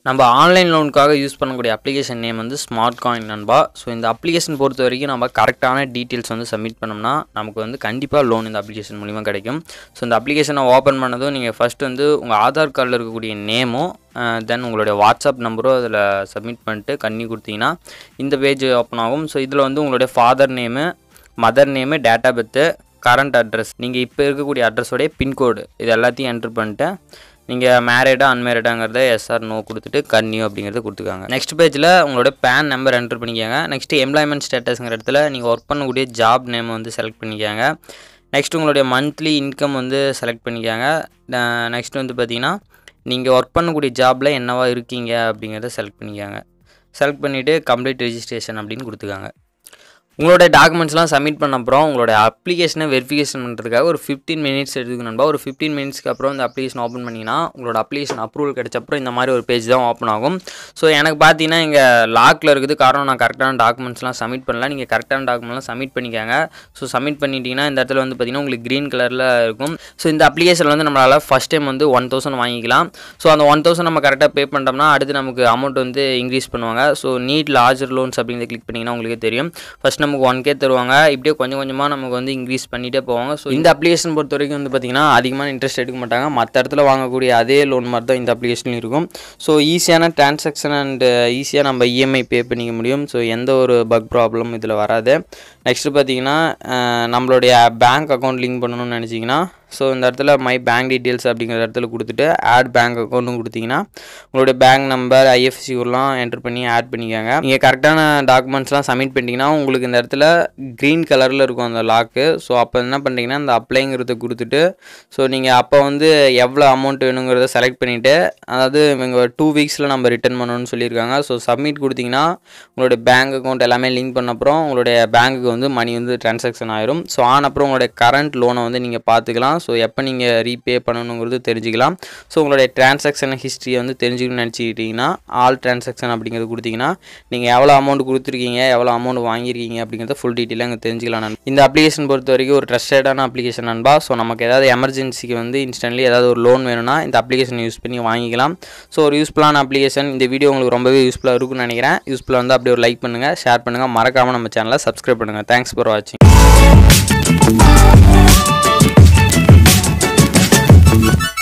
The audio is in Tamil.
நம்ம ஆன்லைன் லோனுக்காக யூஸ் பண்ணக்கூடிய அப்ளிகேஷன் நேம் வந்து SmartCoin நண்பா. ஸோ இந்த அப்ளிகேஷன் பொறுத்த வரைக்கும் நம்ம கரெக்டான டீட்டெயில்ஸ் வந்து சப்மிட் பண்ணோம்னா நமக்கு வந்து கண்டிப்பாக லோன் இந்த அப்ளிகேஷன் மூலிமா கிடைக்கும். ஸோ இந்த அப்ளிகேஷனை ஓப்பன் பண்ணதும் நீங்கள் ஃபஸ்ட்டு வந்து உங்கள் ஆதார் கார்டில் இருக்கக்கூடிய நேமும் தென் உங்களுடைய வாட்ஸ்அப் நம்பரும் அதில் சப்மிட் பண்ணிட்டு கண்ணி கொடுத்தீங்கன்னா இந்த பேஜ் ஓப்பன் ஆகும். ஸோ இதில் வந்து உங்களுடைய father name, mother name, date of birth, current address, நீங்கள் இப்போ இருக்கக்கூடிய அட்ரஸோடைய பின்கோடு இது எல்லாத்தையும் என்ட்ரு பண்ணிட்டு நீங்கள் மேரிடா அன்மேரிடாங்கிறத எஸ் ஆர் நோ கொடுத்துட்டு கன்னியூ அப்படிங்கிறத கொடுத்துக்காங்க. நெக்ஸ்ட் பேஜில் உங்களோட பேன் நம்பர் என்ட்ரு பண்ணிக்கோங்க. நெக்ஸ்ட்டு எம்ப்ளாய்மெண்ட் ஸ்டேட்டஸ்ங்கிற இடத்துல நீங்கள் ஒர்க் பண்ணக்கூடிய ஜாப் நேம் வந்து செலக்ட் பண்ணிக்கோங்க. நெக்ஸ்ட் உங்களுடைய மந்த்லி இன்கம் வந்து செலக்ட் பண்ணிக்கோங்க. நெக்ஸ்ட் வந்து பார்த்தீங்கன்னா நீங்கள் ஒர்க் பண்ணக்கூடிய ஜாபில் என்னவா இருக்கீங்க அப்படிங்கிறத செலக்ட் பண்ணிக்கோங்க. செலக்ட் பண்ணிவிட்டு கம்ப்ளீட் ரெஜிஸ்ட்ரேஷன் அப்படின்னு கொடுத்துக்காங்க. உங்களோட டாக்குமெண்ட்ஸ்லாம் சப்மிட் பண்ண அப்புறம் உங்களோட அப்ளிகேஷனை வெரிஃபிகேஷன் பண்ணுறதுக்காக ஒரு 15 மினிட்ஸ் எடுத்துக்கு நண்பா. ஒரு 15 மினிட்ஸ்க்கு அப்புறம் இந்த அப்ளிகேஷன் ஓப்பன் பண்ணிங்கன்னா உங்களோட அப்ளிகேஷன் அப்ரூவல் கிடச்சப்பறம் இந்த மாதிரி ஒரு பேஜ் தான் ஓப்பன் ஆகும். ஸோ எனக்கு பார்த்தீங்கன்னா இங்கே லாக்கில் இருக்குது. காரணம் நான் கரெக்டான டாக்குமெண்ட்ஸ்லாம் சப்மிட் பண்ணல. நீங்கள் கரெக்டான டாக்குமெண்ட்லாம் சப்மிட் பண்ணிக்கோங்க. ஸோ சப்மிட் பண்ணிட்டீங்கன்னா இந்த இடத்துல வந்து பார்த்தீங்கன்னா உங்களுக்கு க்ரீன் கலரில் இருக்கும். ஸோ இந்த அப்ளிகேஷனில் வந்து நம்மளால் ஃபஸ்ட் டைம் வந்து 1000 வாங்கிக்கலாம். ஸோ அந்த 1000 நம்ம கரெக்டாக பே பண்ணிட்டோம்னா அடுத்து நமக்கு அமௌண்ட் வந்து இன்க்ரீஸ் பண்ணுவாங்க. ஸோ நீட் லார்ஜர் லோன்ஸ் அப்படிங்கிறத கிளிக் பண்ணிங்கன்னா உங்களுக்கே தெரியும். ஃபஸ்ட் நமக்கு 1K தருவாங்க. இப்படியே கொஞ்சம் கொஞ்சமாக நமக்கு வந்து இன்க்ரீஸ் பண்ணிகிட்டே போவாங்க. ஸோ இந்த அப்ளிகேஷன் பொறுத்த வரைக்கும் வந்து பார்த்திங்கன்னா அதிகமான இன்ட்ரெஸ்ட் எடுக்க மாட்டாங்க. மற்ற இடத்துல வாங்கக்கூடிய அதே லோன் மாதிரி தான் இந்த அப்ளிகேஷன் இருக்கும். ஸோ ஈஸியான டிரான்சாக்ஷன் அண்ட் ஈஸியாக நம்ம இஎம்ஐ பே பண்ணிக்க முடியும். ஸோ எந்த ஒரு பக் ப்ராப்ளம் இதில் வராது. நெக்ஸ்ட்டு பார்த்திங்கன்னா நம்மளுடைய பேங்க் அக்கௌண்ட் லிங்க் பண்ணணும்னு நினச்சிங்கன்னா ஸோ இந்த இடத்துல மை பேங்க் டீட்டெயில்ஸ் அப்படிங்கிற இடத்துல கொடுத்துட்டு ஆட் பேங்க் அக்கௌண்ட்டும் கொடுத்தீங்கன்னா உங்களுடைய பேங்க் நம்பர், ஐஎஃப்எஸ்சி கோட்லாம் என்டர் பண்ணி ஆட் பண்ணிக்கோங்க. நீங்கள் கரெக்டான டாக்குமெண்ட்ஸ்லாம் சப்மிட் பண்ணிட்டீங்கன்னா உங்களுக்கு இந்த இடத்துல க்ரீன் கலரில் இருக்கும் அந்த லாக்கு. ஸோ அப்போ என்ன பண்ணுறீங்கன்னா அந்த அப்ளைங்கிறத கொடுத்துட்டு ஸோ நீங்கள் அப்போ வந்து எவ்வளோ அமௌண்ட் வேணுங்கிறத செலக்ட் பண்ணிவிட்டு அதாவது இவங்க 2 வீக்ஸில் நம்ம ரிட்டர்ன் பண்ணணும்னு சொல்லியிருக்காங்க. ஸோ சப்மிட் கொடுத்தீங்கன்னா உங்களுடைய பேங்க் அக்கௌண்ட் எல்லாமே லிங்க் பண்ண அப்புறம் உங்களுடைய பேங்க்குக்கு வந்து மணி வந்து ட்ரான்சாக்ஷன் ஆயிரும். ஸோ ஆன அப்புறம் உங்களுடைய கரண்ட் லோனை வந்து நீங்கள் பார்த்துக்கலாம். ஸோ எப்போ நீங்கள் ரீபே பண்ணணுங்கிறது தெரிஞ்சுக்கலாம். ஸோ உங்களுடைய டிரான்சாக்ஷன் ஹிஸ்ட்ரியை வந்து தெரிஞ்சுக்கணும்னு நினச்சிக்கிட்டிங்கன்னா ஆல் டிரான்சாக்ஷன் அப்படிங்கிறது கொடுத்தீங்கன்னா நீங்கள் எவ்வளோ அமௌண்ட் கொடுத்துருக்கீங்க, எவ்வளோ அமௌண்ட் வாங்கியிருக்கீங்க அப்படிங்கிறத ஃபுல் டீட்டெயிலாக அங்கே தெரிஞ்சுக்கலாம். இந்த அப்ளிகேஷன் பொறுத்த வரைக்கும் ஒரு ட்ரஸ்டடான அப்ளிகேஷன் நண்பா. ஸோ நமக்கு ஏதாவது எமர்ஜென்சிக்கு வந்து இன்ஸ்டன்ட்லி ஏதாவது ஒரு லோன் வேணும்னா இந்த அப்ளிகேஷன் யூஸ் பண்ணி வாங்கிக்கலாம். ஸோ ஒரு யூஸ்ஃபுல்லான அப்ளிகேஷன். இந்த வீடியோ உங்களுக்கு ரொம்பவே யூஸ்ஃபுல்லாக இருக்கும்னு நினைக்கிறேன். யூஸ்ஃபுல்லாக வந்து அப்படியே ஒரு லைக் பண்ணுங்கள், ஷேர் பண்ணுங்கள், மறக்காமல் நம்ம சேனலை சப்ஸ்கிரைப் பண்ணுங்கள். தேங்க்ஸ் ஃபார் வாட்சிங்.